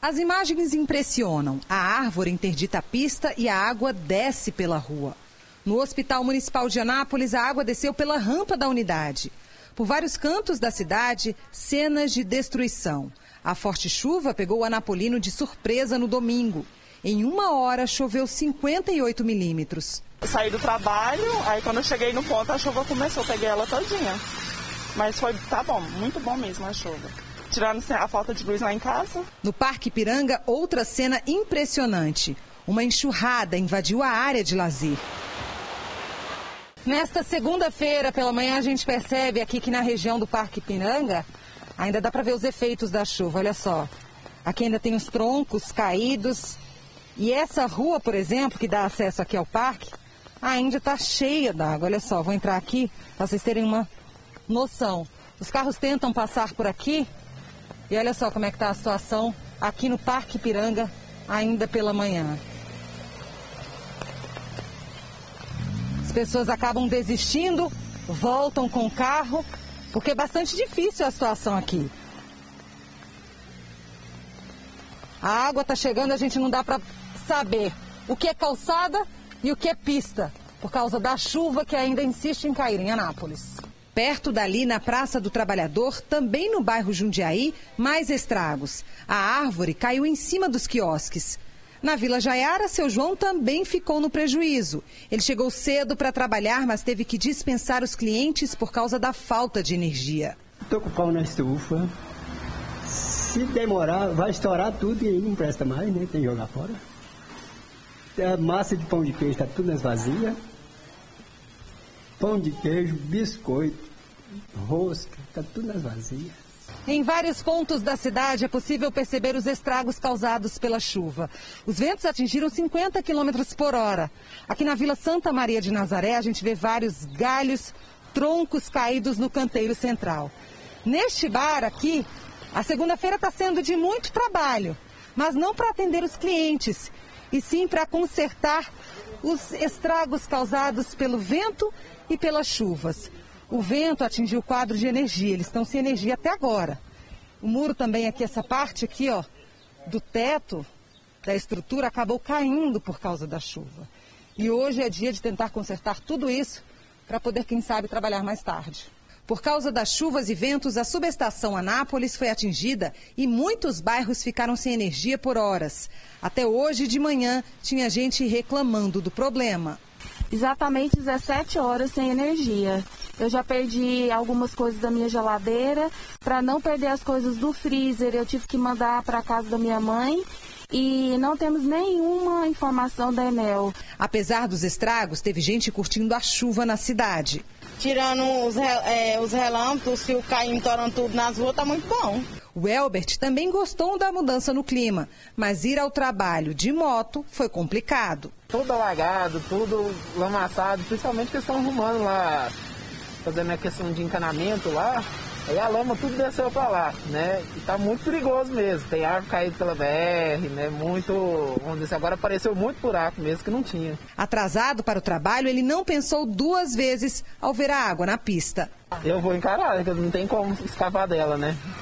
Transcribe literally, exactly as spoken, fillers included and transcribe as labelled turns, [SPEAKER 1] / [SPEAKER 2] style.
[SPEAKER 1] As imagens impressionam. A árvore interdita a pista e a água desce pela rua. No Hospital Municipal de Anápolis, a água desceu pela rampa da unidade. Por vários cantos da cidade, cenas de destruição. A forte chuva pegou o anapolino de surpresa no domingo. Em uma hora, choveu cinquenta e oito milímetros.
[SPEAKER 2] Eu saí do trabalho, aí quando eu cheguei no ponto, a chuva começou, peguei ela todinha. Mas foi, tá bom, muito bom mesmo a chuva. Tirando a falta de luz lá em casa.
[SPEAKER 1] No Parque Ipiranga, outra cena impressionante. Uma enxurrada invadiu a área de lazer. Nesta segunda-feira, pela manhã, a gente percebe aqui que na região do Parque Ipiranga ainda dá para ver os efeitos da chuva. Olha só, aqui ainda tem os troncos caídos. E essa rua, por exemplo, que dá acesso aqui ao parque, ainda está cheia d'água. Olha só, vou entrar aqui para vocês terem uma noção. Os carros tentam passar por aqui. E olha só como é que está a situação aqui no Parque Ipiranga, ainda pela manhã. As pessoas acabam desistindo, voltam com o carro, porque é bastante difícil a situação aqui. A água está chegando, a gente não dá para saber o que é calçada e o que é pista, por causa da chuva que ainda insiste em cair em Anápolis. Perto dali, na Praça do Trabalhador, também no bairro Jundiaí, mais estragos. A árvore caiu em cima dos quiosques. Na Vila Jaiara, seu João também ficou no prejuízo. Ele chegou cedo para trabalhar, mas teve que dispensar os clientes por causa da falta de energia.
[SPEAKER 3] Estou com o pau na estufa. Se demorar, vai estourar tudo e aí não presta mais, né? Tem que jogar fora. A massa de pão de queijo está tudo nas vazias. Pão de queijo, biscoito, rosca, está tudo nas vazias.
[SPEAKER 1] Em vários pontos da cidade é possível perceber os estragos causados pela chuva. Os ventos atingiram cinquenta quilômetros por hora. Aqui na Vila Santa Maria de Nazaré, a gente vê vários galhos, troncos caídos no canteiro central. Neste bar aqui, a segunda-feira está sendo de muito trabalho, mas não para atender os clientes, e sim para consertar os estragos causados pelo vento e pelas chuvas. O vento atingiu o quadro de energia, eles estão sem energia até agora. O muro também aqui, essa parte aqui, ó, do teto da estrutura acabou caindo por causa da chuva. E hoje é dia de tentar consertar tudo isso para poder, quem sabe, trabalhar mais tarde. Por causa das chuvas e ventos, a subestação Anápolis foi atingida e muitos bairros ficaram sem energia por horas. Até hoje de manhã, tinha gente reclamando do problema.
[SPEAKER 4] Exatamente dezessete horas sem energia. Eu já perdi algumas coisas da minha geladeira. Para não perder as coisas do freezer, eu tive que mandar para a casa da minha mãe. E não temos nenhuma informação da Enel.
[SPEAKER 1] Apesar dos estragos, teve gente curtindo a chuva na cidade.
[SPEAKER 2] Tirando os, é, os relâmpagos, os fios caindo, torando tudo nas ruas, tá muito bom.
[SPEAKER 1] O Elbert também gostou da mudança no clima, mas ir ao trabalho de moto foi complicado.
[SPEAKER 5] Tudo alagado, tudo lamaçado, principalmente que estão arrumando lá, fazendo a questão de encanamento lá. Aí a lama tudo desceu para lá, né? E tá muito perigoso mesmo. Tem árvore caída pela B R, né? Muito, vamos dizer, agora apareceu muito buraco mesmo que não tinha.
[SPEAKER 1] Atrasado para o trabalho, ele não pensou duas vezes ao ver a água na pista.
[SPEAKER 5] Eu vou encarar, não tem como escapar dela, né?